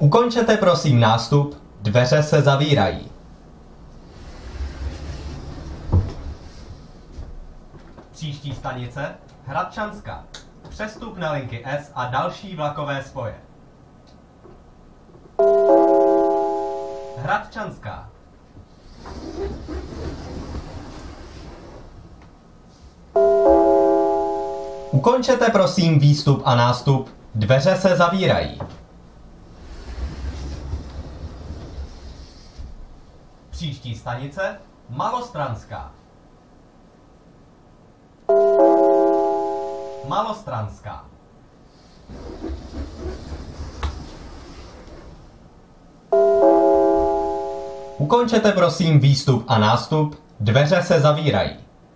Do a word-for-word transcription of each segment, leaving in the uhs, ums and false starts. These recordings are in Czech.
Ukončete prosím nástup, dveře se zavírají. Příští stanice Hradčanská. Přestup na linky S a další vlakové spoje. Hradčanská. Ukončete prosím výstup a nástup, dveře se zavírají. Příští stanice Malostranská. Malostranská. Ukončete prosím výstup a nástup, dveře se zavírají.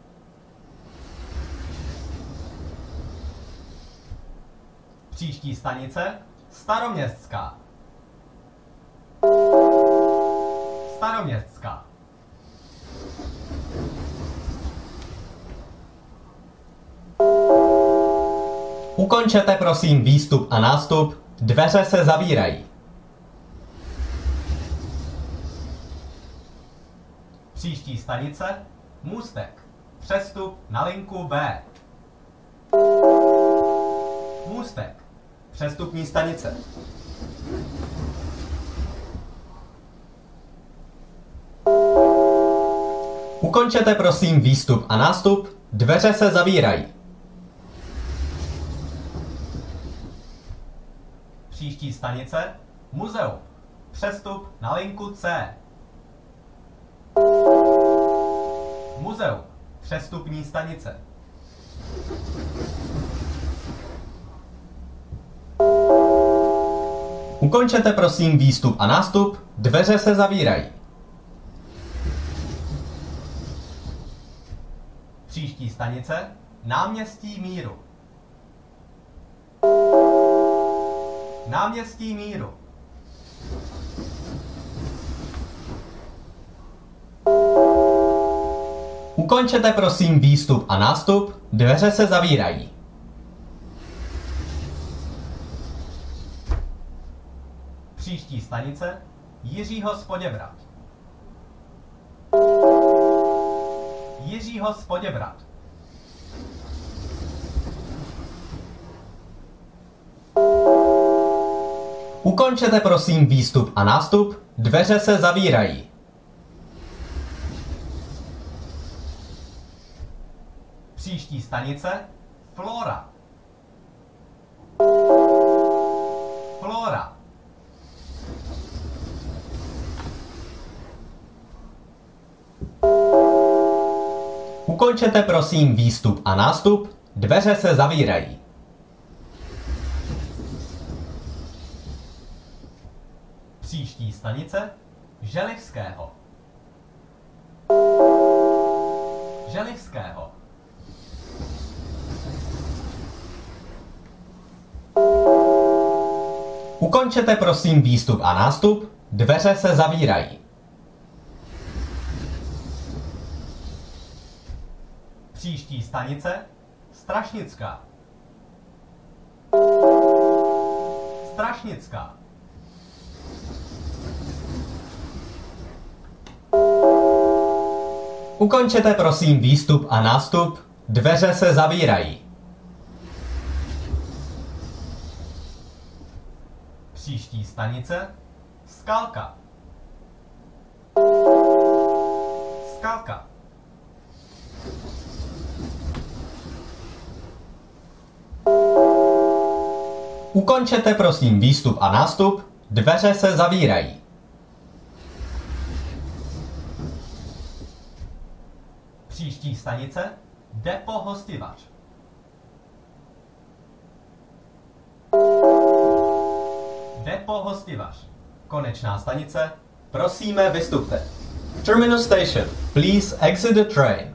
Příští stanice Staroměstská. Staroměstská. Ukončete prosím výstup a nástup, dveře se zavírají. Příští stanice Můstek. Přestup na linku B. Můstek. Přestupní stanice. Ukončete prosím výstup a nástup, dveře se zavírají. Příští stanice Muzeum. Přestup na linku C. Muzeum. Přestupní stanice. Ukončete prosím výstup a nástup, dveře se zavírají. Příští stanice Náměstí Míru. Náměstí Míru. Ukončete prosím výstup a nástup, dveře se zavírají. Příští stanice Jiřího z Poděbrad. Jiřího z Poděbrad. Ukončete prosím výstup a nástup, dveře se zavírají. Příští stanice Flora. Flora. Ukončete prosím výstup a nástup, dveře se zavírají. Příští stanice Želivského. Želivského. Ukončete prosím výstup a nástup, dveře se zavírají. Příští stanice Strašnická. Strašnická. Ukončete prosím výstup a nástup, dveře se zavírají. Příští stanice Skalka. Skalka. Ukončete prosím výstup a nástup, dveře se zavírají. Příští stanice Depo Hostivař. Depo Hostivař. Konečná stanice. Prosíme, vystupte. Terminus station. Please exit the train.